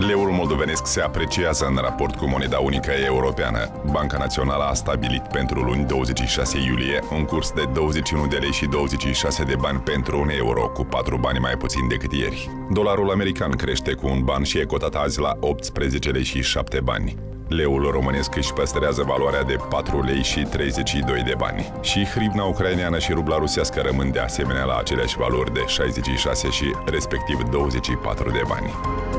Leul moldovenesc se apreciază în raport cu moneda unică europeană. Banca Națională a stabilit pentru luni 26 iulie un curs de 21 de lei și 26 de bani pentru un euro, cu 4 bani mai puțin decât ieri. Dolarul american crește cu un ban și e cotat azi la 18 lei și 7 bani. Leul românesc își păstrează valoarea de 4 lei și 32 de bani. Și hrivna ucraineană și rubla rusească rămân de asemenea la aceleași valori de 66 și respectiv 24 de bani.